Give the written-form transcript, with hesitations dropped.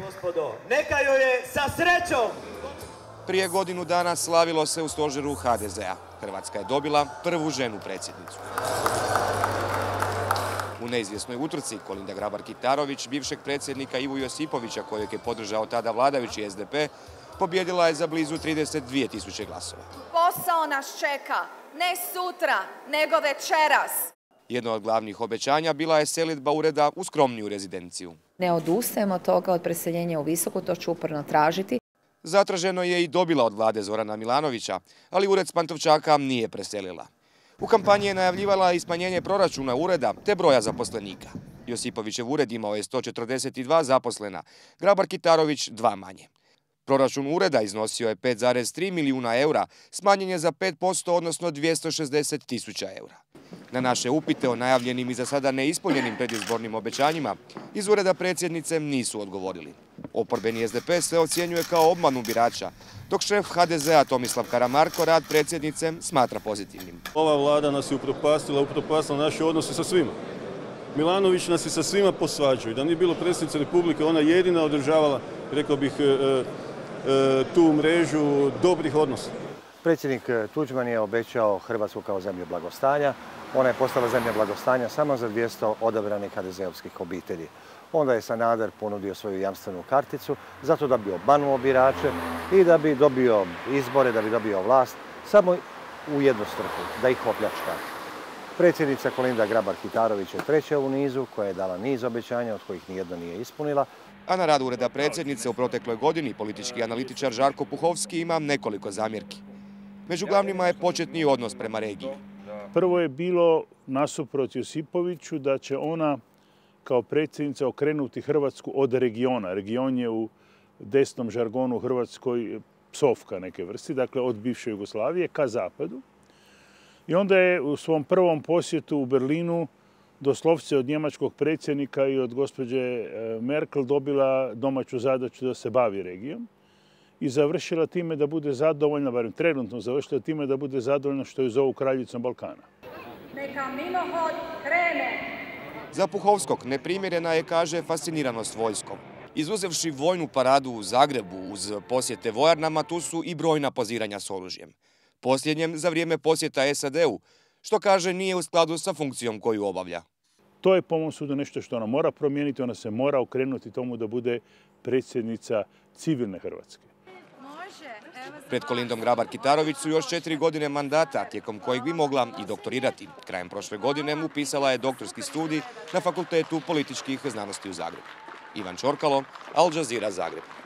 Gospodo, neka joj je sa srećom! Prije godinu dana slavilo se u stožeru HDZ-a. Hrvatska je dobila prvu ženu predsjednicu. U neizvjesnoj utrci Kolinda Grabar-Kitarović, bivšeg predsjednika Ivu Josipovića, kojeg je podržao tada vladajući SDP, pobjedila je za blizu 32.000 glasova. Posao nas čeka, ne sutra, nego večeras. Jedno od glavnih obećanja bila je selidba ureda u skromniju rezidenciju. Ne odustajemo od toga, od preseljenja u Visoku, to ću uporno tražiti. Zatraženo je i dobila od vlade Zorana Milanovića, ali ured s Pantovčaka nije preselila. U kampanji je najavljivala i smanjenje proračuna ureda te broja zaposlenika. Josipovićev ured imao je 142 zaposlena, Grabar-Kitarović 2 manje. Proračun ureda iznosio je 5,3 milijuna eura, smanjen je za 5%, odnosno 260.000 eura. Na naše upite o najavljenim i za sada neispunjenim predizbornim obećanjima iz ureda predsjednice nisu odgovorili. Oporbeni SDP se ocjenjuje kao obmanu birača, dok šef HDZ-a Tomislav Karamarko rad predsjednice smatra pozitivnim. Ova vlada nas je upropastila naše odnose sa svima. Milanović nas je sa svima posvađao i da nije bilo predsjednice Republike, ona jedina održavala, rekao bih, tu mrežu dobrih odnosa. Predsjednik Tuđman je obećao Hrvatsku kao zemlju blagostanja. Ona je postala zemlja blagostanja samo za 200 odabranih HDZ-ovskih obitelji. Onda je Sanader ponudio svoju jamstvenu karticu zato da bi obmanuo birače i da bi dobio izbore, da bi dobio vlast, samo u jednu svrhu, da ih opljačka. Predsjednica Kolinda Grabar-Kitarović je treća u nizu, koja je dala niz obećanja, od kojih nijedno nije ispunila. A na rad ureda predsjednice u protekloj godini politički analitičar Žarko Puhovski ima nekoliko zamjerki. Među glavnima je početni odnos prema regiji. Prvo je bilo nasuprot Josipoviću da će ona kao predsjednica okrenuti Hrvatsku od regiona. Region je u desnom žargonu Hrvatskoj psovka neke vrsti, dakle od bivše Jugoslavije ka zapadu. I onda je u svom prvom posjetu u Berlinu doslovce od njemačkog predsjednika i od gospođe Merkel dobila domaću zadaću da se bavi regijom i završila time da bude zadovoljna, barem trenutno završila time da bude zadovoljna što je zovu kraljicom Balkana. Neka mimohod krene. Za Puhovskog neprimjerena je, kaže, fasciniranost vojskom. Izuzevši vojnu paradu u Zagrebu uz posjete vojarnama, tu su i brojna poziranja s oružjem. Posljednjem za vrijeme posjeta SAD-u, što kaže nije u skladu sa funkcijom koju obavlja. To je po mom sudu nešto što ona mora promijeniti, ona se mora okrenuti tomu da bude predsjednica civilne Hrvatske. Pred Kolindom Grabar-Kitarović su još 4 godine mandata, tijekom kojeg bi mogla i doktorirati. Krajem prošle godine upisala je doktorski studij na Fakultetu političkih znanosti u Zagrebu. Ivan Čorkalo, Al Jazeera, Zagreb.